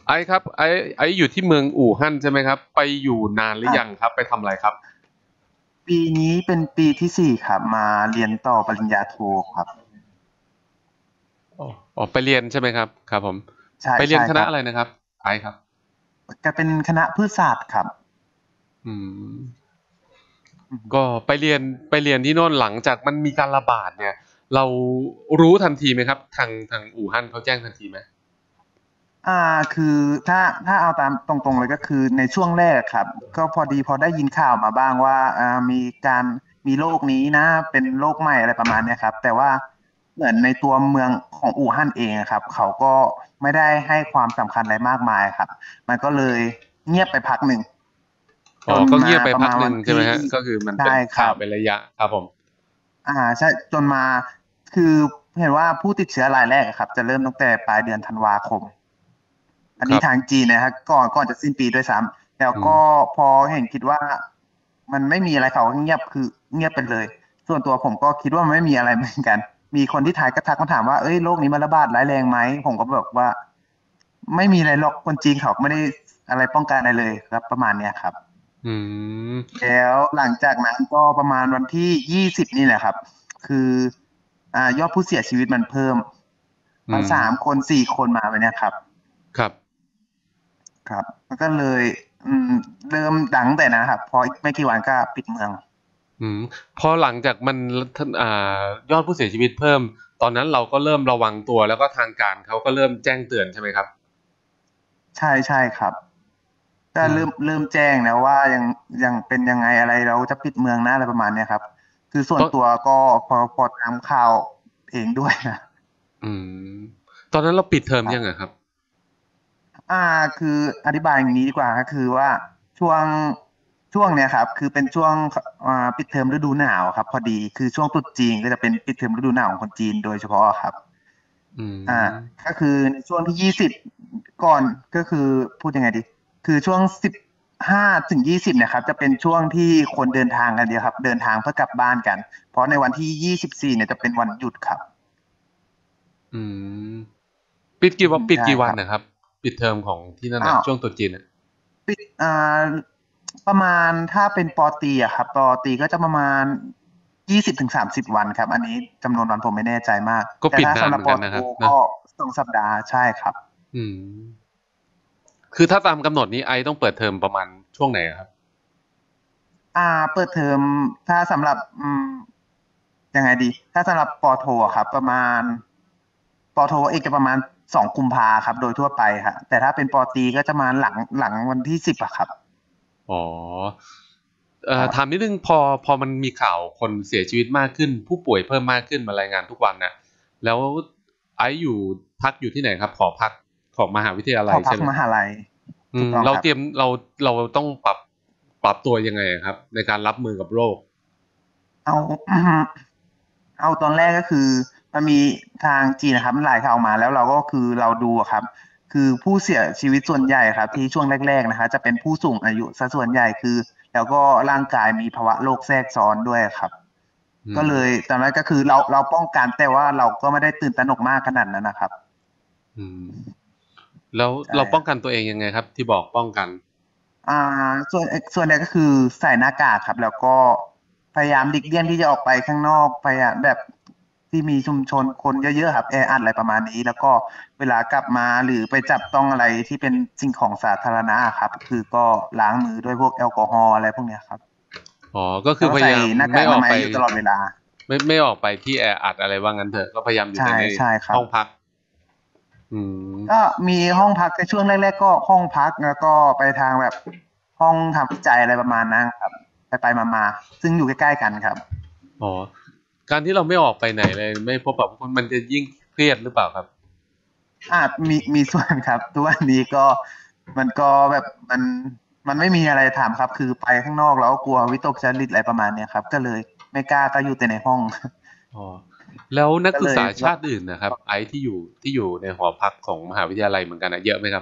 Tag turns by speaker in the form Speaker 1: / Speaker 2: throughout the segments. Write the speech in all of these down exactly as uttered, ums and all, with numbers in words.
Speaker 1: ไอ้ครับไอ้ไอ้อยู่ที่เมืองอู่ฮั่นใช่ไหมครับไปอยู่นานหรือยังครับไปทำอะไรครับ
Speaker 2: ปีนี้เป็นปีที่สี่ครับมาเรียนต่อปริญญาโทครับ
Speaker 1: อ๋ออ๋อไปเรียนใช่ไหมครับครับผม
Speaker 2: ใช่
Speaker 1: ไปเรียนคณะ
Speaker 2: ใช่ครับ
Speaker 1: อะไรนะครับไอ้ครับ
Speaker 2: จะเป็นคณะพืชศาสตร์ครับ
Speaker 1: อืม
Speaker 2: อืม
Speaker 1: ก็ไปเรียนไปเรียนที่โน่นหลังจากมันมีการระบาดเนี่ยเรารู้ทันทีไหมครับทางทางอู่ฮั่นเขาแจ้งทันทีไหม
Speaker 2: อ่าคือถ้าถ้าเอาตามตรงๆเลยก็คือในช่วงแรกครับก็พอดีพอได้ยินข่าวมาบ้างว่าอ่ามีการมีโรคนี้นะเป็นโรคใหม่อะไรประมาณเนี้ยครับแต่ว่าเหมือนในตัวเมืองของอู่ฮั่นเองอะครับเขาก็ไม่ได้ให้ความสำคัญอะไรมากมายครับมันก็เลยเงียบไปพักหนึ่งจ
Speaker 1: อ๋อ
Speaker 2: นมา
Speaker 1: ก็เงียบไป
Speaker 2: ประมาณ
Speaker 1: พักหนึ่ง
Speaker 2: วันที่
Speaker 1: ใช่ไหมฮะก็คือมัน
Speaker 2: ใช่
Speaker 1: เป็นข่าว
Speaker 2: ครับ
Speaker 1: เป็นระยะครับผม
Speaker 2: อ่าใช่จนมาคือเห็นว่าผู้ติดเชื้อรายแรกอะครับจะเริ่มตั้งแต่ปลายเดือนธันวาคมอันนี้ทาง
Speaker 1: ครับ
Speaker 2: จีนนะครับก่อนก่อนจะสิ้นปีด้วยซ้ำแล้วก็
Speaker 1: อืม
Speaker 2: พอเห็นคิดว่ามันไม่มีอะไรเขาก็เงียบคือเงียบไปเลยส่วนตัวผมก็คิดว่ามันไม่มีอะไรเหมือนกันมีคนที่ไทยก็ทักมาถามว่าเอ้ยโรคนี้มันระบาดร้ายแรงไหมผมก็บอกว่าไม่มีอะไรหรอกคนจีนเขาไม่ได้อะไรป้องกันอะไรเลยครับประมาณเนี้ยครับ
Speaker 1: อืม
Speaker 2: แล้วหลังจากนั้นก็ประมาณวันที่ยี่สิบนี่แหละครับคืออ่ายอดผู้เสียชีวิตมันเพิ่มมา
Speaker 1: อืม
Speaker 2: สามคนสี่คนมาไปเนี่ยครับ
Speaker 1: ครับ
Speaker 2: ครับมันก็เลยอืมเริ่มดังแต่นะครับพออีกไม่กี่วันก็ปิดเมือง
Speaker 1: อืมพอหลังจากมันอ่ายอดผู้เสียชีวิตเพิ่มตอนนั้นเราก็เริ่มระวังตัวแล้วก็ทางการเขาก็เริ่มแจ้งเตือนใช่ไหมครับ
Speaker 2: ใช่ใช่ครับก็
Speaker 1: อืม
Speaker 2: เริ่มเริ่มแจ้งแล้วว่ายังยังเป็นยังไงอะไรเราจะปิดเมืองนะอะไรประมาณเนี้ยครับคือส่วน
Speaker 1: ตอน
Speaker 2: ตัวก็พอพอตามข่าวเองด้วยนะ
Speaker 1: อืมตอนนั้นเราปิดเทอม
Speaker 2: ครับ
Speaker 1: ยังอะครับ
Speaker 2: อ่าคืออธิบายอย่างนี้ดีกว่าก็คือว่าช่วงช่วงเนี้ยครับคือเป็นช่วงอ่าปิดเทอมฤดูหนาวครับพอดีคือช่วงตรุษจีนก็จะเป็นปิดเทอมฤดูหนาวของคนจีนโดยเฉพาะครับ
Speaker 1: อื
Speaker 2: อ่า
Speaker 1: ม
Speaker 2: ก็คือในช่วงที่ยี่สิบก่อนก็คือพูดยังไงดีคือช่วงสิบห้าถึงยี่สิบเนี่ยครับจะเป็นช่วงที่คนเดินทางกันเยอะครับเดินทางเพื่อกลับบ้านกันเพราะในวันที่ยี่สิบสี่เนี่ยจะเป็นวันหยุดครับ
Speaker 1: อืมปิด
Speaker 2: อื
Speaker 1: กี่วัน
Speaker 2: ม
Speaker 1: ปิด
Speaker 2: ใช่ครับ
Speaker 1: กี่วันนะครับปิดเทอมของที่นั่น
Speaker 2: อ้าว
Speaker 1: อะช่วงตรุษจีนอะ
Speaker 2: ปิดอ่าประมาณถ้าเป็นปอตรีอะครับปอตรีก็จะประมาณยี่สิบถึงสามสิบวันครับอันนี้จำนวนวันผมไม่แน่ใจมาก
Speaker 1: ก็
Speaker 2: แต่ถ้า
Speaker 1: ปิดนานเหมื
Speaker 2: สำหรับปอโท
Speaker 1: อนกันนะครับนะ
Speaker 2: ก็สองสัปดาห์ใช่ครับ
Speaker 1: อืมคือถ้าตามกำหนดนี้ไอต้องเปิดเทอมประมาณช่วงไหนอะครับ
Speaker 2: อ่าเปิดเทอมถ้าสำหรับอืมยังไงดีถ้าสำหรับปอโทอะครับประมาณปอโทเอกจะประมาณสองกุมภาครับโดยทั่วไปครับแต่ถ้าเป็นปอตรีก็จะมาหลังหลังวันที่สิบอะครับ
Speaker 1: อ๋อเอ่
Speaker 2: ครับ
Speaker 1: อถามนิดนึงพอพอมันมีข่าวคนเสียชีวิตมากขึ้นผู้ป่วยเพิ่มมากขึ้นมารายงานทุกวันน่ะแล้วไอซ์อยู่พักอยู่ที่ไหนครับหอพักของมหาวิทยา
Speaker 2: หอพัก
Speaker 1: ลัยใช่ไหม
Speaker 2: มหาลัย
Speaker 1: อื
Speaker 2: ถูกต้องครับ
Speaker 1: มเราเตรียมเราเราต้องปรับปรับตัวยังไงอะครับในการรับมือกับโรค
Speaker 2: เอาเอาตอนแรกก็คือมันมีทางจีนนะครับมันหลายข่าวมาแล้วเราก็คือเราดูอะครับคือผู้เสียชีวิตส่วนใหญ่ครับที่ช่วงแรกๆนะคะจะเป็นผู้สูงอายุซะส่วนใหญ่คือแล้วก็ร่างกายมีภาวะโรคแทรกซ้อนด้วยครับ
Speaker 1: อืม
Speaker 2: ก็เลยตอนนั้นก็คือเราเราป้องกันแต่ว่าเราก็ไม่ได้ตื่นตระหนกมากขนาดนั้นนะครับ
Speaker 1: อืมแล้ว
Speaker 2: ใช่
Speaker 1: เราป้องกัน
Speaker 2: ครับ
Speaker 1: ตัวเองยังไงครับที่บอกป้องกัน
Speaker 2: อ่าส่วนส่วนใหญ่ก็คือใส่หน้ากากครับแล้วก็พยายามหลีกเลี่ยงที่จะออกไปข้างนอกพยายามแบบ ที่มีชุมชนคนเยอะๆครับแออัดอะไรประมาณนี้แล้วก็เวลากลับมาหรือไปจับต้องอะไรที่เป็นสิ่งของสาธารณะครับคือก็ล้างมือด้วยพวกแอลกอฮอล์อะไรพวกเนี้ยครับ
Speaker 1: อ๋อก็คื
Speaker 2: แล้วก็ใส่
Speaker 1: อพยายาม
Speaker 2: หน้ากากอ
Speaker 1: ไม่ออกไป
Speaker 2: นามัยอยู่ตลอดเวลา
Speaker 1: ไม่ไม่ออกไปที่แออัดอะไรว่างั้นเถอะก็พยายามอยู่
Speaker 2: ใช่
Speaker 1: แต่ใน
Speaker 2: ใช่ครับ
Speaker 1: ห้องพักอืม
Speaker 2: ก็มีห้องพักในช่วงแรกๆก็ห้องพักแล้วก็ไปทางแบบห้องทำวิจัยอะไรประมาณนั้นครับไปไปมาๆซึ่งอยู่ใกล้ๆกันครับ
Speaker 1: อ๋อการที่เราไม่ออกไปไหนเลยไม่พบปะผู้คนมันจะยิ่งเครียดหรือเปล่าครับ
Speaker 2: อาจมีมีส่วนครับทุกวันนี้ก็มันก็แบบมันมันไม่มีอะไรทำครับคือไปข้างนอกแล้วกลัววิตกจริตอะไรประมาณเนี้ยครับก็เลยไม่กล้าก็อยู่แต่ในห้อง
Speaker 1: อ๋อแล้วนัก
Speaker 2: ก็เลย
Speaker 1: ศึกษาชาติอื่นนะครับไอซ์ที่อยู่ที่อยู่ในหอพักของมหาวิทยาลัยเหมือนกันนะเยอะไหมครับ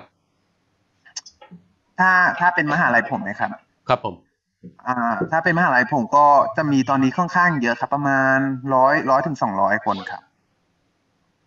Speaker 2: ถ้าถ้าเป็นมหาลัยผมนะครับ
Speaker 1: ครับผม
Speaker 2: อ่าถ้าเป็นมหาลัยผมก็จะมีตอนนี้ค่อนข้างเยอะครับประมาณร้อยร้อยถึงสองร้อยคนครับ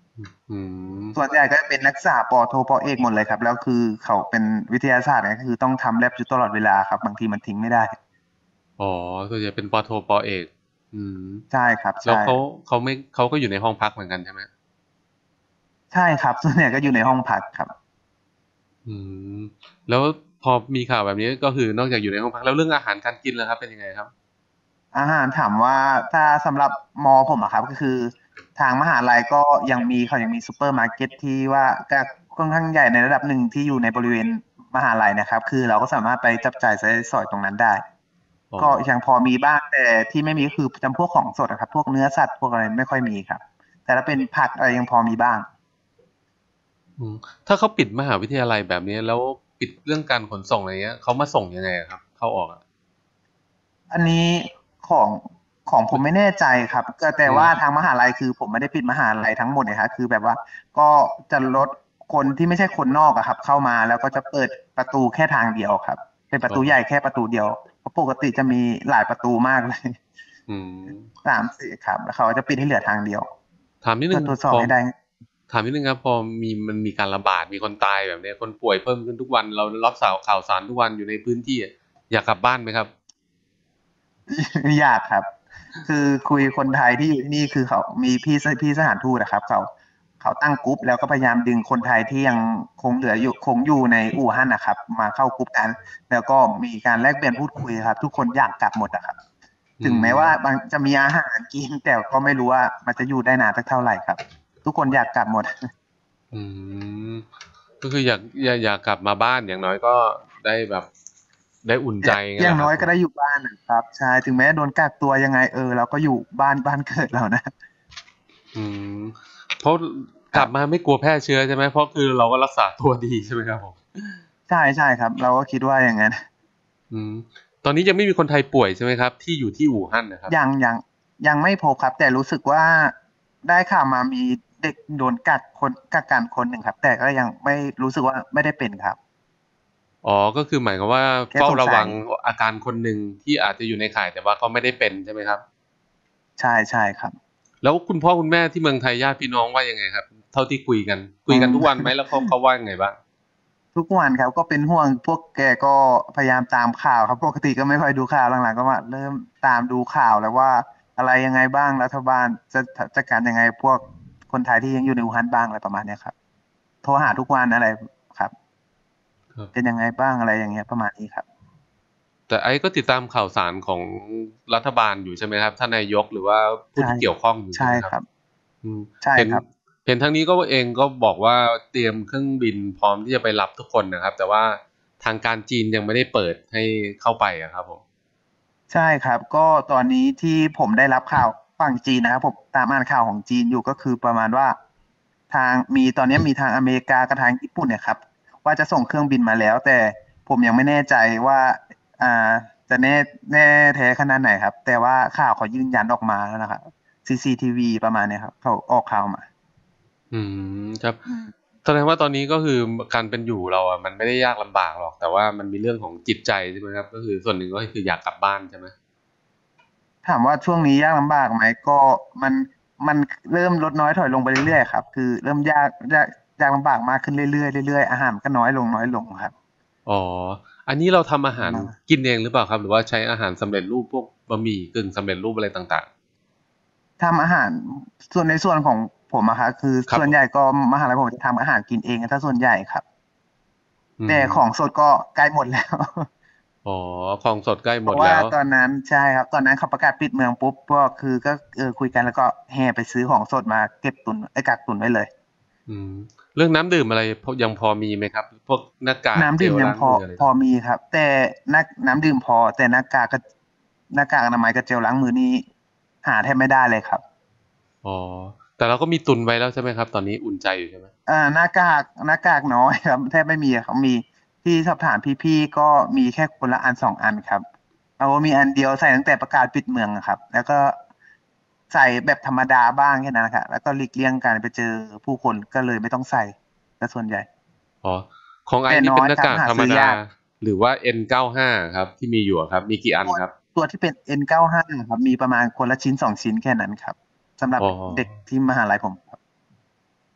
Speaker 1: อืม
Speaker 2: ส่วนใหญ่ก็เป็นนักศึกษาปอโทปอเอกหมดเลยครับแล้วคือเขาเป็นวิทยาศาสตร์เนี่ยก็คือต้องทำแลบอยู่ตลอดเวลาครับบางทีมันทิ้งไม่ได้
Speaker 1: อ๋อส่วนใหญ่เป็นปอโทปอเอกอืม
Speaker 2: ใช่ครับใช่
Speaker 1: แล้วเขาเขาไม่เขาก็อยู่ในห้องพักเหมือนกันใช่ไหม
Speaker 2: ใช่ครับส่วนใหญ่ก็อยู่ในห้องพักครับ
Speaker 1: อืมแล้วพอมีข่าวแบบนี้ก็คือนอกจากอยู่ในห้องพักแล้วเรื่องอาหารการกินล่ะครับเป็นยังไงครับ
Speaker 2: อาหารถามว่าถ้าสำหรับมอผมอะครับก็คือทางมหาลัยก็ยังมีเขายังมีซูเปอร์มาร์เก็ตที่ว่าก็ค่อนข้างใหญ่ในระดับหนึ่งที่อยู่ในบริเวณมหาลัยนะครับคือเราก็สามารถไปจับจ่ายใช้สอยตรงนั้นได้
Speaker 1: อ๋อ
Speaker 2: ก็ยังพอมีบ้างแต่ที่ไม่มีก็คือจำพวกของสดอะครับพวกเนื้อสัตว์พวกอะไรไม่ค่อยมีครับแต่ถ้าเป็นผักอะไรยังพอมีบ้าง
Speaker 1: อืมถ้าเขาปิดมหาวิทยาลัยแบบนี้แล้วปิดเรื่องการขนส่งอะไรเงี้ยเขามาส่งยังไงอะครับเข้าออกอ่ะ
Speaker 2: อันนี้ของของผมไม่แน่ใจครับก็แต่
Speaker 1: อืม
Speaker 2: ว่าทางมหาลัยคือผมไม่ได้ปิดมหาลัยทั้งหมดนะครับคือแบบว่าก็จะลดคนที่ไม่ใช่คนนอกอะครับเข้ามาแล้วก็จะเปิดประตูแค่ทางเดียวครับเป็นประ
Speaker 1: อ๋อ
Speaker 2: ตูใหญ่แค่ประตูเดียวเพราะปกติจะมีหลายประตูมากเลย
Speaker 1: อืม
Speaker 2: สามสี่ครับแล้วเขาจะปิดให้เหลือทางเดียว
Speaker 1: ถามนิดนึง
Speaker 2: เพื่อตรวจส
Speaker 1: พอ
Speaker 2: อบให้ได้
Speaker 1: ถามนิดนึงครับพอมีมันมีการระบาดมีคนตายแบบเนี้ยคนป่วยเพิ่มขึ้นทุกวันเรารับสาวข่าวสารทุกวันอยู่ในพื้นที่อะอยากกลับบ้านไหมครับ
Speaker 2: อยากครับคือคุยคนไทยที่อยู่ที่นี่คือเขามีพี่พี่สถานทูตนะครับเขาเขาตั้งกรุ๊ปแล้วก็พยายามดึงคนไทยที่ยังคงเหลืออยู่คงอยู่ในอู่ฮั่นนะครับมาเข้ากรุ๊ปกันแล้วก็มีการแลกเปลี่ยนพูดคุยครับทุกคนอยากกลับหมดนะครับ
Speaker 1: อื
Speaker 2: ถึงแม้ว่า
Speaker 1: ม
Speaker 2: บางจะมีอาหารกินแต่ก็ไม่รู้ว่ามันจะอยู่ได้นานสักเท่าไหร่ครับทุกคนอยากกลับหมด
Speaker 1: อืมก็คืออยากอยากอยากกลับมาบ้านอย่างน้อยก็ได้แบบได้อุ่นใจ
Speaker 2: อย่าง
Speaker 1: งั้
Speaker 2: อย่าง
Speaker 1: นแหละครับผม
Speaker 2: น้อยก็ได้อยู่บ้านนะครับใช่ถึงแม้โดนกักตัวยังไงเออเราก็อยู่บ้านบ้านเกิดเรานะ
Speaker 1: อืมเพราะกลับมา
Speaker 2: ครับ
Speaker 1: ไม่กลัวแพร่เชื้อใช่ไหมเพราะคือเราก็รักษาตัวดีใช่ไหมครับผม
Speaker 2: ใช่ใช่ครับเราก็คิดว่าอย่างนั้น
Speaker 1: อืมตอนนี้ยังไม่มีคนไทยป่วยใช่ไหมครับที่อยู่ที่อู่ฮั่นนะครับ
Speaker 2: ยังยังยังไม่พบครับแต่รู้สึกว่าได้ข่าวมามีเด็กโดนกักคนกักกันคนหนึ่งครับแต่ก็ยังไม่รู้สึกว่าไม่ได้เป็นครับ
Speaker 1: อ๋อก็คือหมายความว่า
Speaker 2: แค่สงสัย
Speaker 1: เฝ้าระวังอาการคนหนึ่งที่อาจจะอยู่ในข่ายแต่ว่าเขาไม่ได้เป็นใช่ไหมครับ
Speaker 2: ใช่ใช่ครับ
Speaker 1: แล้วคุณพ่อคุณแม่ที่เมืองไทยญาติพี่น้องว่ายังไงครับเท่าที่คุยกันคุ
Speaker 2: อืม
Speaker 1: ยกันทุกวันไหมแล้วเขาเขาว่ายังไงบ้าง
Speaker 2: ทุกวันครับก็เป็นห่วงพวกแกก็พยายามตามข่าวครับปกติก็ไม่ค่อยดูข่าวหลังๆก็มาเริ่มตามดูข่าวแล้วว่าอะไรยังไงบ้างรัฐบาลจะจัดการยังไงพวกคนไทยที่ยังอยู่ในอู่ฮั่นบ้างอะไรประมาณเนี้ยครับโทรหาทุกวันอะไรครับเป็นยังไงบ้างอะไรอย่างเงี้ยประมาณนี้ครับ
Speaker 1: แต่ไอ้ก็ติดตามข่าวสารของรัฐบาลอยู่ใช่ไหมครับท่านนายกหรือว่าผู้
Speaker 2: ใช่
Speaker 1: ที่เกี่ยวข้องอยู่ใช่
Speaker 2: ใช่
Speaker 1: ไหมครับ
Speaker 2: ครับ
Speaker 1: อืม
Speaker 2: ใช่
Speaker 1: เห็น
Speaker 2: ครับ
Speaker 1: เห็นทางนี้ก็เองก็บอกว่าเตรียมเครื่องบินพร้อมที่จะไปรับทุกคนนะครับแต่ว่าทางการจีนยังไม่ได้เปิดให้เข้าไปอะครับผม
Speaker 2: ใช่ครับก็ตอนนี้ที่ผมได้รับข่าวฝั่งจีนนะครับผมตามอ่านข่าวของจีนอยู่ก็คือประมาณว่าทางมีตอนนี้มีทางอเมริกากับทางญี่ปุ่นเนี่ยครับว่าจะส่งเครื่องบินมาแล้วแต่ผมยังไม่แน่ใจว่าอ่าจะแน่แน่แท้ขนาดไหนครับแต่ว่าข่าวเขายืนยันออกมาแล้วนะครับ ซี ซี ที วี ประมาณเนี้ยครับเขาออกข่าวมา
Speaker 1: อืมครับ
Speaker 2: อืม
Speaker 1: แสดงว่าตอนนี้ก็คือการเป็นอยู่เราอ่ะมันไม่ได้ยากลำบากหรอกแต่ว่ามันมีเรื่องของจิตใจใช่ไหมครับก็คือส่วนหนึ่งก็คืออยากกลับบ้านใช่ไหม
Speaker 2: ถามว่าช่วงนี้ยากลำบากไหมก็มันมันเริ่มลดน้อยถอยลงไปเรื่อยๆครับคือเริ่มยากยากยากลำบากมากขึ้นเรื่อยๆเรื่อยๆอาหารก็น้อยลงน้อยลงครับ
Speaker 1: อ๋ออันนี้เราทำอาหาร
Speaker 2: มา
Speaker 1: กินเองหรือเปล่าครับหรือว่าใช้อาหารสำเร็จรูปพวกบะหมี่กึ่งสำเร็จรูปอะไรต่าง
Speaker 2: ทำอาหารส่วนในส่วนของผมอะครับคือ
Speaker 1: ๆครับผม
Speaker 2: ส่วนใหญ่ก็มหาลัยผมจะทำอาหารกินเองถ้าส่วนใหญ่ครับ
Speaker 1: อื
Speaker 2: แต่ของ
Speaker 1: ม
Speaker 2: สดก็ใกล้หมดแล้ว
Speaker 1: อ๋อของสดใกล้
Speaker 2: เพราะว่า
Speaker 1: หมดแล้ว
Speaker 2: ตอนนั้นใช่ครับตอนนั้นเขาประกาศปิดเมืองปุ๊บก็คือก็เออคุยกันแล้วก็แห่ไปซื้อของสดมาเก็บตุนไอ้กักตุนไว้เลย
Speaker 1: อืมเรื่องน้ำดื่มอะไรพอยังพอมีไหมครับพวกหน้ากาก
Speaker 2: น้ำ
Speaker 1: เจลล้าง
Speaker 2: ดื่มยังพอ
Speaker 1: มืออะไร
Speaker 2: พอมีครับแต่นักน้ำดื่มพอแต่หน้ากากกับหน้ากากอนามัยกับเจลล้างมือนี่หาแทบไม่ได้เลยครับ
Speaker 1: อ๋อแต่เราก็มีตุนไว้แล้วใช่ไหมครับตอนนี้อุ่นใจอยู่ใช่ไหม
Speaker 2: อ่าหน้ากากหน้ากากน้อยครับแทบไม่มีครับมีที่สอบถามพี่ๆก็มีแค่คนละอันสองอันครับเอามีอันเดียวใส่ตั้งแต่ประกาศปิดเมืองอะครับแล้วก็ใส่แบบธรรมดาบ้างแค่นั้นนะครับแล้วก็หลีกเลี่ยงการไปเจอผู้คนก็เลยไม่ต้องใส่ก็ส่วนใหญ่
Speaker 1: อ๋อของไอ
Speaker 2: แต่
Speaker 1: นี่เป็นหน้า
Speaker 2: น้อยครับหา
Speaker 1: กากธรรมดา
Speaker 2: ซื้อยาก
Speaker 1: หรือว่า เอ็น เก้าสิบห้า ครับที่มีอยู่อะครับมีกี่อัน
Speaker 2: ตัว
Speaker 1: ครับ
Speaker 2: ตัวที่เป็น เอ็น เก้าสิบห้า ครับมีประมาณคนละชิ้นสองชิ้นแค่นั้นครับสำหรับ
Speaker 1: อ๋อ
Speaker 2: เด็กที่มหาลัยผมครับ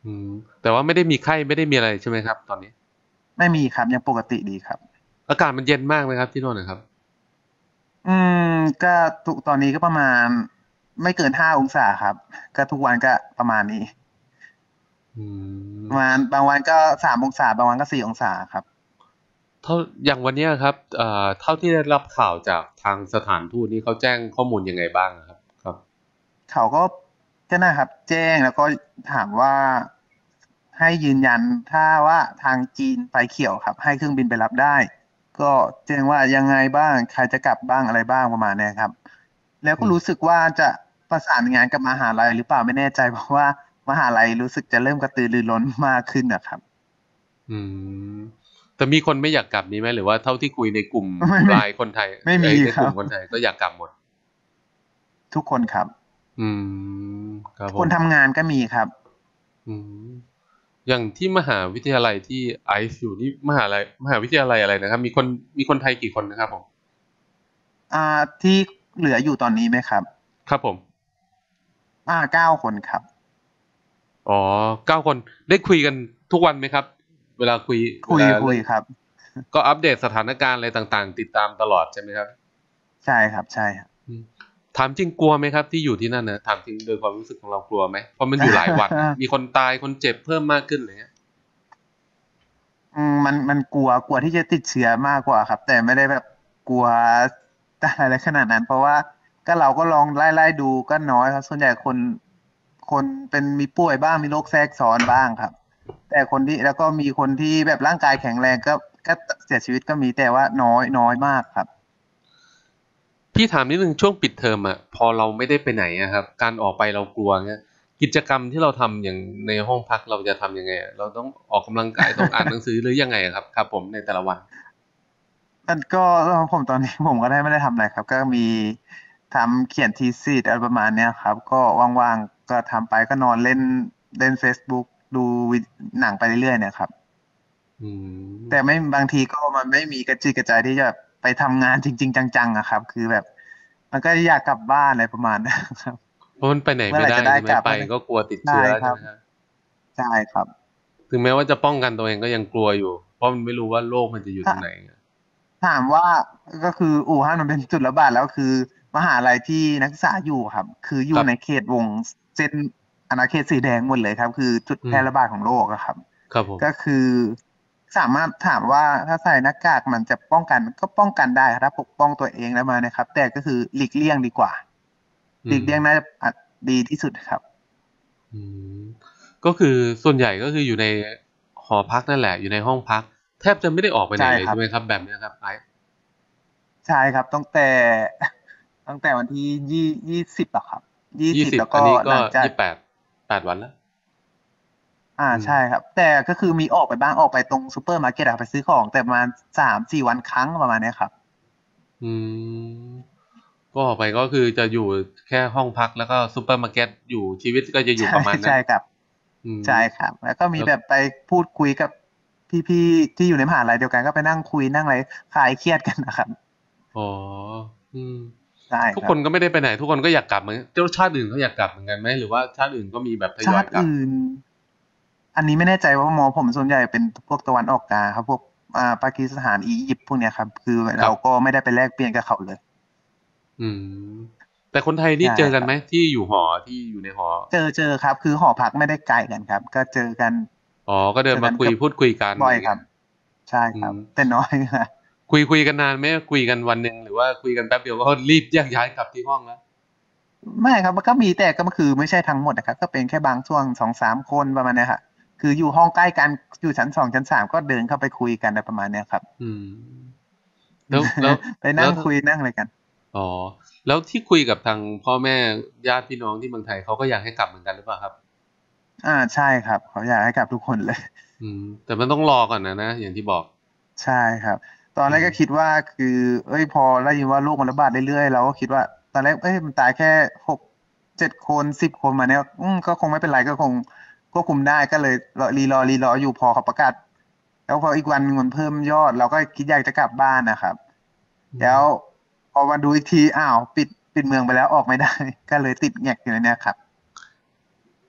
Speaker 1: อืมแต่ว่าไม่ได้มีไข้ไม่ได้มีอะไรใช่ไหมครับตอนนี้
Speaker 2: ไม่มีครับยังปกติดีครับ
Speaker 1: อากาศมันเย็นมากไหมครับที่โน่นนะครับ
Speaker 2: อืมก็ทุกตอนนี้ก็ประมาณไม่เกินห้าองศาครับก็ทุกวันก็ประมาณนี้
Speaker 1: อื
Speaker 2: ประมาณ
Speaker 1: ม
Speaker 2: บางวันก็สามองศาบางวันก็สี่องศาครับ
Speaker 1: เท่าอย่างวันเนี้ยครับเอ่อเท่าที่ได้รับข่าวจากทางสถานทูตนี่เขาแจ้งข้อมูลยังไงบ้างอะครับครับ
Speaker 2: เขาก็ก็นะครับแจ้งแล้วก็ถามว่าให้ยืนยันถ้าว่าทางจีนไฟเขียวครับให้เครื่องบินไปรับได้ก็แจ้งว่ายังไงบ้างใครจะกลับบ้างอะไรบ้างประมาณเนี้ยครับแล้ว
Speaker 1: อืม
Speaker 2: ก็รู้สึกว่าจะประสานงานกับมหาลัยหรือเปล่าไม่แน่ใจเพราะว่ามหาลัยรู้สึกจะเริ่มกระตือรือร้นมากขึ้นนะครับ
Speaker 1: อืมแต่มีคนไม่อยากกลับนี้ไหมหรือว่าเท่าที่คุยในกลุ่ม
Speaker 2: ไม่ไม่
Speaker 1: ไลน์คนไทย
Speaker 2: ไม่มี
Speaker 1: เอ้ยใน
Speaker 2: ครับ
Speaker 1: กลุ่มคนไทยก็อยากกลับหมด
Speaker 2: ทุกคนครับ
Speaker 1: อืมครับผม
Speaker 2: คนทำงานก็มีครับ
Speaker 1: อืม อย่างที่มหาวิทยาลัยที่ไอซ์อยู่นี่มหาลัยมหาวิทยาลัยอะไรนะครับมีคนมีคนไทยกี่คนนะครับผม
Speaker 2: อ่าที่เหลืออยู่ตอนนี้ไหมครับ
Speaker 1: ครับผม
Speaker 2: อ่าเก้าคนครับ
Speaker 1: อ๋อเก้าคนได้คุยกันทุกวันไหมครับเวลาคุยเว
Speaker 2: คุย
Speaker 1: ลาเรื่อง
Speaker 2: คุยครับ
Speaker 1: ก็อัปเดตสถานการณ์อะไรต่างๆติดตามตลอดใช่ไหมครับ
Speaker 2: ใช่ครับใช่ครับ
Speaker 1: อืมถามจริงกลัวไหมครับที่อยู่ที่นั่นนะถามจริงโดยความรู้สึกของเรากลัวไหมเพราะมันอยู่หลายวันนะมี คนตายคนเจ็บเพิ่มมากขึ้นอะไรเงี้ย
Speaker 2: อืมมันมันกลัวกลัวที่จะติดเชื้อมากกว่าครับแต่ไม่ได้แบบกลัวอะไรขนาดนั้นเพราะว่าก็เราก็ลองไล่ไล่ดูก็น้อยครับส่วนใหญ่คนคนเป็นมีป่วยบ้างมีโรคแทรกซ้อนบ้างครับแต่คนที่แล้วก็มีคนที่แบบร่างกายแข็งแรงก็ก็เสียชีวิตก็มีแต่ว่าน้อยน้อยมากครับ
Speaker 1: พี่ถามนิดนึงช่วงปิดเทอมอ่ะพอเราไม่ได้ไปไหนอะครับการออกไปเรากลัวเงี้ยกิจกรรมที่เราทำอย่างในห้องพักเราจะทำยังไงอะเราต้องออกกำลังกายต้องอ่านหนังสือหรือยังไงอะครับครับผมในแต่ละวัน
Speaker 2: มันก็ผมตอนนี้ผมก็ได้ไม่ได้ทำอะไรครับก็มีทำเขียนทีซีอะไรประมาณเนี้ยครับก็ว่างๆก็ทำไปก็นอนเล่นเล่น Facebook ดูวิหนังไปเรื่อยๆเนี่ยครับ
Speaker 1: อื
Speaker 2: แต่
Speaker 1: ม
Speaker 2: ไม่บางทีก็มันไม่มีกระจิตกระใจที่จะไปทำงานจริงๆจังๆอะครับคือแบบมันก็อยากกลับบ้านอะไรประมาณนั้นครับ
Speaker 1: เพราะมันไปไหนไม่
Speaker 2: เมื่อไหร่จะได้
Speaker 1: ได้ใช่ไหมไป
Speaker 2: กลับเมื่อไหร่
Speaker 1: ก็กลัวติด
Speaker 2: ใช่
Speaker 1: เชื้อ
Speaker 2: ครับ
Speaker 1: ใช่ไหมครับ
Speaker 2: ใช่ครับ
Speaker 1: ถึงแม้ว่าจะป้องกันตัวเองก็ยังกลัวอยู่เพราะมันไม่รู้ว่าโรคมันจะอยู่ต
Speaker 2: ถ้า
Speaker 1: รงไหน
Speaker 2: ถามว่าก็คืออู่ฮั่นมันเป็นจุดระบาดแล้วคือมหาลัยที่นักศึกษาอยู่ครับคืออ
Speaker 1: ค
Speaker 2: ยู่
Speaker 1: รับ
Speaker 2: ในเขตวงเส้นอาณาเขตสีแดงหมดเลยครับคือจุด
Speaker 1: อืม
Speaker 2: แพร่ระบาดของโรคอะครับ
Speaker 1: ครับผม
Speaker 2: ก็คือสามารถถามว่าถ้าใส่หน้ากากมันจะป้องกันก็ป้องกันได้ครับถ้าปกป้องตัวเองแล้วมานะครับแต่ก็คือหลีกเลี่ยงดีกว่าห
Speaker 1: อืม
Speaker 2: ลีกเลี่ยงน่าจะดีที่สุดครับ
Speaker 1: อืมก็คือส่วนใหญ่ก็คืออยู่ในหอพักนั่นแหละอยู่ในห้องพักแทบจะไม่ได้ออกไปไหน
Speaker 2: ใช่ครับ
Speaker 1: เลยใช่ไหมครับแบบเนี้ยครับไอซ์
Speaker 2: ใช่ครับตั้งแต่ตั้งแต่วันที่ยี่ยี่สิบอะครับยี่
Speaker 1: ยี่สิบ
Speaker 2: สิบแล้วก็
Speaker 1: อันนี้ก็
Speaker 2: หลังจาก
Speaker 1: ยี่แปดแปดวันแล้ว
Speaker 2: อ่า
Speaker 1: อืม
Speaker 2: ใช่ครับแต่ก็คือมีออกไปบ้างออกไปตรงซูเปอร์มาร์เก็ตอะไปซื้อของแต่ประมาณสามสี่วันครั้งประมาณเนี้ยครับ
Speaker 1: อืมก็ออกไปก็คือจะอยู่แค่ห้องพักแล้วก็ซูเปอร์มาร์เก็ตอยู่ชีวิตก็จะอยู่
Speaker 2: ใช่
Speaker 1: ประมาณ นั้น
Speaker 2: ใช่ครับ
Speaker 1: อืม
Speaker 2: ใช่ครับแล้วก็มี
Speaker 1: แล้ว
Speaker 2: แบบไปพูดคุยกับพี่ๆที่อยู่ในมหาลัยเดียวกันก็ไปนั่งคุยนั่งอะไรคลายเครียดกันนะครับ
Speaker 1: อ๋ออืม
Speaker 2: ใช่ครับ
Speaker 1: ทุกคนก็ไม่ได้ไปไหนทุกคนก็อยากกลับเหมือนเจ้าชาติอื่นเขาอยากกลับเหมือนกันไหมหรือว่าชาติอื่นก็มีแบบท
Speaker 2: ชาติ
Speaker 1: ยอยกลับ
Speaker 2: อื่นอันนี้ไม่แน่ใจว่ามอผมส่วนใหญ่เป็นพวกตะวันออกกลางครับพวกอ่าปากีสถานอียิปต์พวกเนี้ยครับคือเรา
Speaker 1: ครับ
Speaker 2: ก็ไม่ได้ไปแลกเปลี่ยนกับเขาเลย
Speaker 1: อืมแต่คนไทยนี่
Speaker 2: ใช่
Speaker 1: เจอกันไหม
Speaker 2: ครับ
Speaker 1: ที่อยู่หอที่อยู่ในหอ
Speaker 2: เจอเจอครับคือหอพักไม่ได้ไกลกันครับก็เจอกัน
Speaker 1: อ๋อก็เดินมาคุย
Speaker 2: เจอกันเกือบ
Speaker 1: พูดคุยกันอะไรเงี้ย
Speaker 2: บ่อยครับ ใช่ครับ
Speaker 1: อืม
Speaker 2: แต่น้อยนะ
Speaker 1: คุยคุยกันนานไหมคุยกันวันหนึ่งหรือว่าคุยกันแป๊บเดียวก็รีบแยกย้ายกลับที่ห้องแล้ว
Speaker 2: ไม่ครับมันก็มีแต่ก็คือไม่ใช่ทั้งหมดนะครับก็เป็นแค่บางช่วงสองสามคนประมาณเนี้ยครับคืออยู่ห้องใกล้กันอยู่ชั้นสองชั้นสามก็เดินเข้าไปคุยกันอะไรประมาณเนี้ยครับ
Speaker 1: อืมแล้วแล้ว
Speaker 2: ไป
Speaker 1: แล้วถ้า
Speaker 2: นั่งคุยนั่งอะไรกัน
Speaker 1: อ๋อแล้วที่คุยกับทางพ่อแม่ญาติพี่น้องที่เมืองไทยเขาก็อยากให้กลับเหมือนกันหรือเปล่าครับ
Speaker 2: อ่าใช่ครับเขาอยากให้กลับทุกคนเลย
Speaker 1: อืมแต่มันต้องรอก่อนนะนะอย่างที่บอก
Speaker 2: ใช่ครับตอนแร
Speaker 1: อืม
Speaker 2: กก็คิดว่าคือเอ้ยพอได้ยินว่าโรคมันระบาดเรื่อยๆเราก็คิดว่าตอนแรกเอ้ยมันตายแค่หกเจ็ดคนสิบคนมาเนี้ยอืมก็คงไม่เป็นไรก็คงควบคุมได้ก็เลยรอรีรอรีรออยู่พอเขาประกาศแล้วพออีกวันหนึ่งมันเพิ่มยอดเราก็คิดอยากจะกลับบ้านนะครับ
Speaker 1: อืม
Speaker 2: แล้วพอมาดูอีกทีอ้าวปิดปิดเมืองไปแล้วออกไม่ได้ก็เลยติดแงกอยู่ในเนี้ยครับ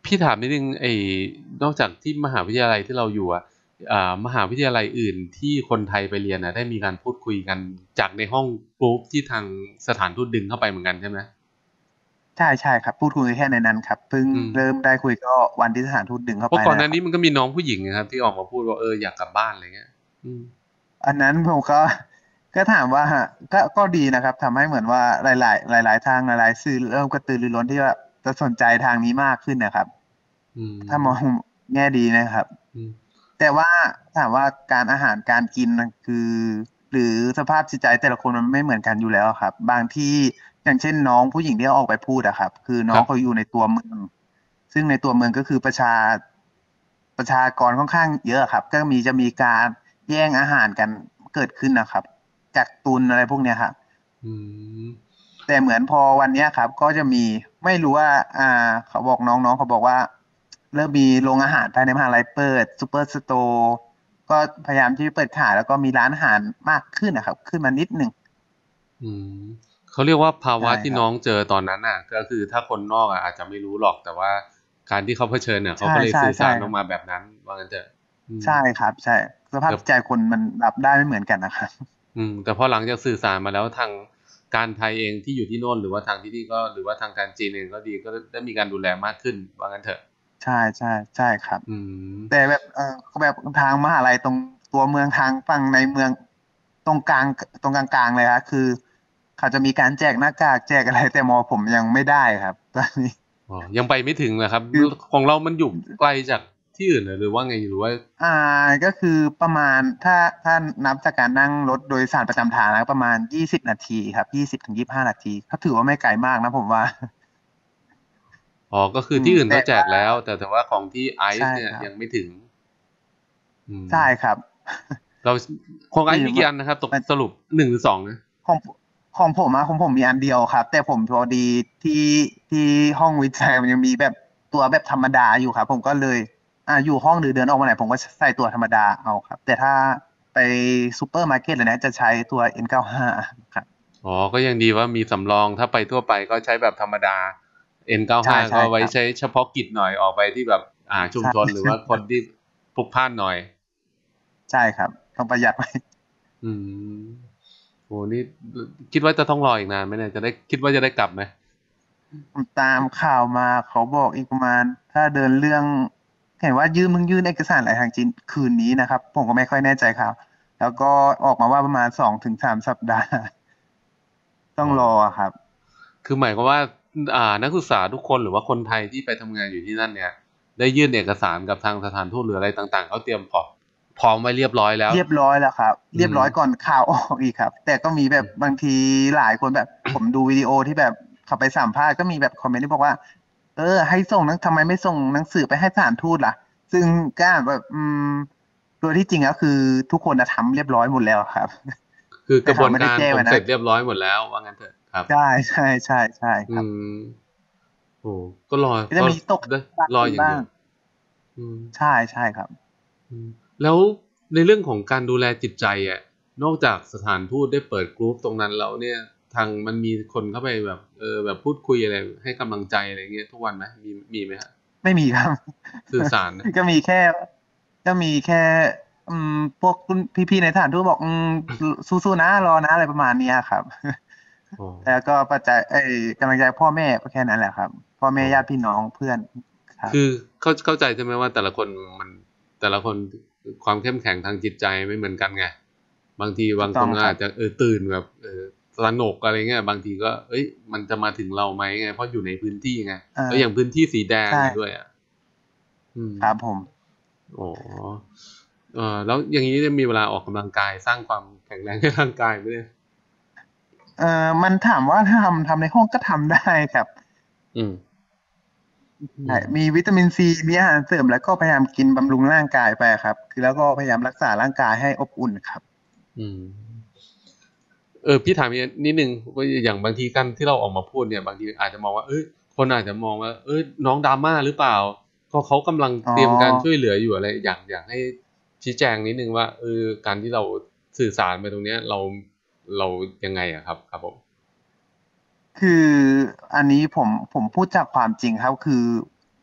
Speaker 1: พี่ถามนิดนึงไอ้นอกจากที่มหาวิทยาลัยที่เราอยู่อ่ะอ่ามหาวิทยาลัยอื่นที่คนไทยไปเรียนอ่ะได้มีการพูดคุยกันจากในห้องกรุ๊ปที่ทางสถานทูตดึงเข้าไปเหมือนกันใช่ไหม
Speaker 2: ใช่ใช่ครับพูดคุยแค่ในนั้นครับเพิ่ง
Speaker 1: อืม
Speaker 2: เริ่มได้คุยก็วันที่สถานทูตดึงเข้า
Speaker 1: เพราะก่อนหน้า
Speaker 2: ไปนะครับ
Speaker 1: นี้มันก็มีน้องผู้หญิงนะครับที่ออกมาพูดว่าเอออยากกลับบ้านอะไรเงี้ยอืม
Speaker 2: อันนั้นผมก็ก็ถามว่าก็ก็ดีนะครับทำให้เหมือนว่าหลายๆหลายๆทางหลายๆสื่อเริ่มกระตือรือร้นที่ว่าจะสนใจทางนี้มากขึ้นนะครับ
Speaker 1: อื
Speaker 2: ถ้ามอง
Speaker 1: ม
Speaker 2: แง่ดีนะครับ
Speaker 1: อืม
Speaker 2: แต่ว่าถามว่าการอาหารการกินคือหรือสภาพจิตใจแต่ละคนมันไม่เหมือนกันอยู่แล้วครับบางที่อย่างเช่นน้องผู้หญิงที่เขาออกไปพูดอะครับคือ
Speaker 1: ค
Speaker 2: น้องเขาอ
Speaker 1: รับ
Speaker 2: ยู่ในตัวเมืองซึ่งในตัวเมืองก็คือประชาประชากรค่อนข้างเยอะครับก็มีจะมีการแย่งอาหารกันเกิดขึ้นนะครับกักตุนอะไรพวกเนี้ยครับ
Speaker 1: อืม
Speaker 2: แต่เหมือนพอวันเนี้ยครับก็จะมีไม่รู้ว่าอ่าเขาบอกน้องๆเขาบอกว่าเริ่มมีโรงอาหารภายในมหาลัยเปิดซูเปอร์สโตร์ก็พยายามที่จะเปิดขายแล้วก็มีร้านอาหารมากขึ้นนะครับขึ้นมานิดหนึ่ง
Speaker 1: อืมเขาเรียกว่าภาวะ
Speaker 2: ใช่ครับ
Speaker 1: ที่น้องเจอตอนนั้นน่ะก็คือถ้าคนนอกอ่ะอาจจะไม่รู้หรอกแต่ว่าการที่เขาเผชิญเนี่ยเขา
Speaker 2: ใช่
Speaker 1: ก็เลย
Speaker 2: ใช่
Speaker 1: สื่อสารออก
Speaker 2: ใช่ครับ
Speaker 1: มาแบบนั้นว่างั้นเถอะอืม
Speaker 2: ใช่ครับใช่สภาพ
Speaker 1: แต่
Speaker 2: จิตใจคนมันรับได้ไม่เหมือนกันนะครับ
Speaker 1: อืมแต่พอหลังจากสื่อสารมาแล้วทางการไทยเองที่อยู่ที่โน่นหรือว่าทางที่นี่ก็หรือว่าทางการจีนเองก็ดีก็ได้มีการดูแลมากขึ้นว่างั้นเถอะ
Speaker 2: ใช่ใช่ใช่ครับ
Speaker 1: อืม
Speaker 2: แต่แบบเออแบบทางมหาลัยตรงตัวเมืองทางฝั่งในเมืองตรงกลางตรงกลางๆเลยครับคือเขาจะมีการแจกหน้ากากแจกอะไรแต่มอผมยังไม่ได้ครับตอนนี้
Speaker 1: อ๋อยังไปไม่ถึงเหรอครับ
Speaker 2: คือ
Speaker 1: ของเรามันอยู่ไกลจากที่อื่นเหรอหรือว่าไงหรือว่า
Speaker 2: อ่าก็คือประมาณถ้าถ้านับจากการนั่งรถโดยสารประจำทางนะประมาณยี่สิบนาทีครับยี่สิบถึงยี่สิบห้านาทีก็ถือว่าไม่ไกลมากนะผมว่า
Speaker 1: อ๋อก็คื
Speaker 2: อื
Speaker 1: อที่อื่น
Speaker 2: มแต่ว่า
Speaker 1: เขาแจกแล้วแต่แต่ว่าของที่ไอ
Speaker 2: ใช่
Speaker 1: ซ์เนี่ย
Speaker 2: ครับ
Speaker 1: ยังไม่ถึงอืม
Speaker 2: ใช่ครับ
Speaker 1: เราของไอ
Speaker 2: คือ
Speaker 1: ซ์มีกี่อันนะครับตก
Speaker 2: มัน
Speaker 1: สรุปหนึ่งหรือสองนะ
Speaker 2: ของของผมอะของผมมีอันเดียวครับแต่ผมพอดีที่ที่ห้องวิจัยมันยังมีแบบตัวแบบธรรมดาอยู่ครับผมก็เลยอ่าอยู่ห้องหรือเดินออกมาไหนผมก็ใส่ตัวธรรมดาเอาครับแต่ถ้าไปซูเปอร์มาร์เก็ตเลยนะจะใช้ตัว เอ็น เก้าสิบห้า ครับ
Speaker 1: อ๋อก็ยังดีว่ามีสำรองถ้าไปทั่วไปก็ใช้แบบธรรมดา เอ็น เก้าสิบห้า
Speaker 2: ใช่
Speaker 1: ก็
Speaker 2: ใช่ครับ
Speaker 1: ไว้ใช้เฉพาะกิจหน่อยออกไปที่แบบอ่าชุม
Speaker 2: ใช่
Speaker 1: ชนหรือว่าคนที่พลุกพล่านหน่อย
Speaker 2: ใช่ครับต้องประหยัดไว้
Speaker 1: อืมโหนี่คิดว่าจะต้องรออีกนานไหมเนี่ยจะได้คิดว่าจะได้กลับไหม
Speaker 2: ผมตามข่าวมาเขาบอกอีกประมาณถ้าเดินเรื่องเห็นว่ายื่นมึงยื่นเอกสารอะไรทางจีนคืนนี้นะครับผมก็ไม่ค่อยแน่ใจครับแล้วก็ออกมาว่าประมาณสองถึงสามสัปดาห์ ต้อ
Speaker 1: อ๋อ
Speaker 2: งรอครับ
Speaker 1: คือหมายความว่าอ่านักศึกษาทุกคนหรือว่าคนไทยที่ไปทำงานอยู่ที่นั่นเนี่ยได้ยื่นเอกสารกับทางสถานทูตหรืออะไรต่างๆเขาเตรียมพร้อมพร้อมไว้เรียบร้อยแล้ว
Speaker 2: เรียบร้อยแล้วครับ
Speaker 1: อืม
Speaker 2: เรียบร้อยก่อนข่าวออกอีกครับแต่ก็มีแบบบางทีหลายคนแบบผมดูวิดีโอที่แบบเขาไปสัมภาษณ์ก็มีแบบคอมเมนต์ที่บอกว่าเออให้ส่งหนังทำไมไม่ส่งหนังสือไปให้สถานทูตล่ะซึ่งก็แบบอืมโดยที่จริงแล้วคือทุกคนจะทำเรียบร้อยหมดแล้วครับ
Speaker 1: คือ
Speaker 2: แต่เขาไม่ได้
Speaker 1: กระบวนการ
Speaker 2: แจ้งไว้นะ
Speaker 1: ผมเสร็จเรียบร้อยหมดแล้วว่างั้นเถอะครับ
Speaker 2: ใช่ใช่ใช่ใช่
Speaker 1: อื
Speaker 2: ครับ
Speaker 1: มโอ้ก็รอ
Speaker 2: ก็จะ
Speaker 1: ก็
Speaker 2: มีตก
Speaker 1: ได้
Speaker 2: บ้าง
Speaker 1: รออย่างเดียว
Speaker 2: บ้าง
Speaker 1: อืม
Speaker 2: ใช่ใช่ครับ
Speaker 1: อืมแล้วในเรื่องของการดูแลจิตใจอ่ะนอกจากสถานทูตได้เปิดกรุ๊ปตรงนั้นแล้วเนี่ยทางมันมีคนเข้าไปแบบเออแบบพูดคุยอะไรให้กำลังใจอะไรเงี้ยทุกวันไหมมีมีไหมฮะ
Speaker 2: ไม่มีครับ
Speaker 1: สื่อสารนะ
Speaker 2: ก็มีแค่ก็มีแค่อืมพวกรุ่นพี่ๆในสถานทูตบอกอืมสู้ๆนะรอนะอะไรประมาณเนี้ยครับ
Speaker 1: อ๋อ
Speaker 2: แล้วก็ปัจจัยเอ้ยกำลังใจพ่อแม่ก็แค่นั้นแหละครับพ่อแม่
Speaker 1: อ๋อ
Speaker 2: ญาติพี่น้องเพื่อนครับ
Speaker 1: คือเข้าเข้าใจใช่ไหมว่าแต่ละคนมันแต่ละคนความเข้มแข็งทางจิตใจไม่เหมือนกันไงบางที
Speaker 2: ถู
Speaker 1: บางคนก็
Speaker 2: กต้องครับ
Speaker 1: อาจจะเออตื่นแบบเออตระหนกอะไรเงี้ยบางทีก็เอ้ยมันจะมาถึงเราไหมไงเพราะอยู่ในพื้นที่ไง
Speaker 2: อ่า
Speaker 1: แล้วอย่างพื้นที่สีแดง
Speaker 2: ใช่
Speaker 1: อะด้วยอ่ะอืม
Speaker 2: ครับผม
Speaker 1: อ๋อเออแล้วอย่างนี้จะมีเวลาออกกำลังกายสร้างความแข็งแรงให้ร่างกายไหมเนี่ย
Speaker 2: เอ่อมันถามว่าถ้าทำทำในห้องก็ทำได้ครับ
Speaker 1: อืมอื
Speaker 2: ใช่
Speaker 1: ม
Speaker 2: มีวิตามินซีมีอาหารเสริมแล้วก็พยายามกินบำรุงร่างกายไปครับคือแล้วก็พยายามรักษาร่างกายให้อบอุ่นครับ
Speaker 1: อืมเออพี่ถามอีกนิดนึงว่าอย่างบางทีการที่เราออกมาพูดเนี่ยบางทีอาจจะมองว่าเอ้ยคนอาจจะมองว่าเอ้ยน้องดราม่าหรือเปล่าก็เขากำลัง
Speaker 2: อ๋อ
Speaker 1: เตรียมการช่วยเหลืออยู่อะไรอยากอยากให้ชี้แจงนิดนึงว่าเออการที่เราสื่อสารไปตรงเนี้ยเราเรายังไงอะครับครับผม
Speaker 2: คืออันนี้ผมผมพูดจากความจริงครับคือ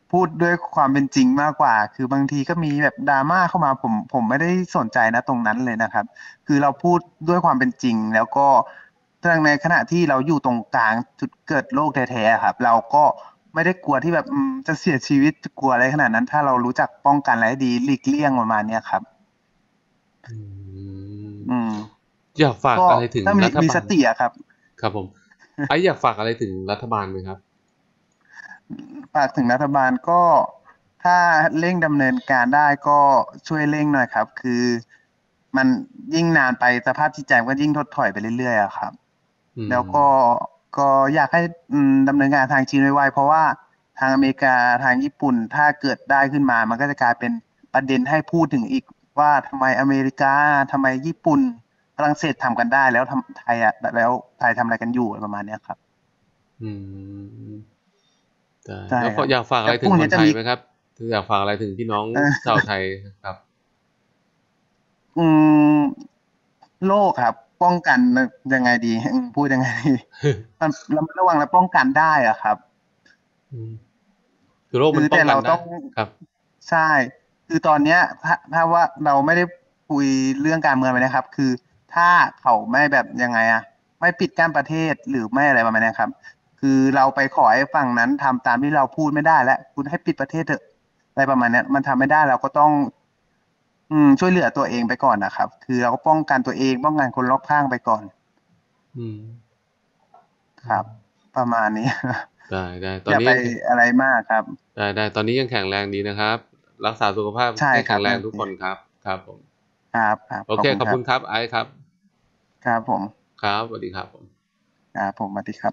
Speaker 2: พูดด้วยความเป็นจริงมากกว่าคือบางทีก็มีแบบดราม่าเข้ามาผมผมไม่ได้สนใจนะตรงนั้นเลยนะครับคือเราพูดด้วยความเป็นจริงแล้วก็ในขณะที่เราอยู่ตรงกลางจุดเกิดโรคแท้ๆครับเราก็ไม่ได้กลัวที่แบบจะเสียชีวิตจะกลัวอะไรขนาดนั้นถ้าเรารู้จักป้องกันและดีหลีกเลี่ยงประมาณนี้ครับ
Speaker 1: อืมอยากฝากอะไรถึงรัฐบาล
Speaker 2: มีสติอะครับ
Speaker 1: ครับผมไอ้อยากฝากอะไรถึงรัฐบาลไหมครับ
Speaker 2: ฝากถึงรัฐบาลก็ถ้าเร่งดำเนินการได้ก็ช่วยเร่งหน่อยครับคือมันยิ่งนานไปสภาพจิตใจก็ยิ่งถดถอยไปเรื่อยๆอะครับแล้วก็ก็อยากให้ดำเนินการทางจีนไวๆเพราะว่าทางอเมริกาทางญี่ปุ่นถ้าเกิดได้ขึ้นมามันก็จะกลายเป็นประเด็นให้พูดถึงอีกว่าทำไมอเมริกาทำไมญี่ปุ่นฝรั่งเศสทำกันได้แล้วทำไทยอ่ะแล้วไทยทำอะไรกันอยู่ประมาณนี้ครับ
Speaker 1: อืมแล้วก็อยากฝากอะไรถึงคนไทยไหมครับอยากฝากอะไรถึงพี่น้องชาวไทยครับ
Speaker 2: อืมโรคครับป้องกันยังไงดีพูดยังไงดีมันเราระวังและป้องกันได้อะครับ
Speaker 1: คือโรคมันป้องกันได้ครับ
Speaker 2: ใช่คือตอนเนี้ยถ้าถ้าว่าเราไม่ได้คุยเรื่องการเมืองไปนะครับคือถ้าเขาไม่แบบยังไงอะไม่ปิดกั้นประเทศหรือไม่อะไรประมาณนี้ครับคือเราไปขอให้ฝั่งนั้นทำตามที่เราพูดไม่ได้แล้วคุณให้ปิดประเทศเถอะอะไรประมาณนี้มันทำไม่ได้เราก็ต้องอืมช่วยเหลือตัวเองไปก่อนนะครับคือเราก็ป้องกันตัวเองป้องกันคนรอบข้างไปก่อน
Speaker 1: อืม
Speaker 2: ครับประมาณนี้
Speaker 1: ได้ได้ตอนนี้
Speaker 2: อย่าไปอะไรมากครับ
Speaker 1: ได้ได้ตอนนี้ยังแข็งแรงดีนะครับรักษาสุขภาพให้แข็งแรงทุกคนครับครับผม
Speaker 2: ครับครับ
Speaker 1: โอเคขอบคุณครับไอซ์ครับ
Speaker 2: ครับผม
Speaker 1: ครับสวัสดีครับผม
Speaker 2: ครับผมสวัสดีครับ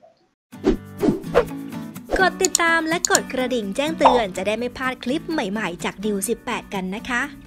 Speaker 3: กดติดตามและกดกระดิ่งแจ้งเตือนจะได้ไม่พลาดคลิปใหม่ๆจากดิวสิบแปดกันนะคะ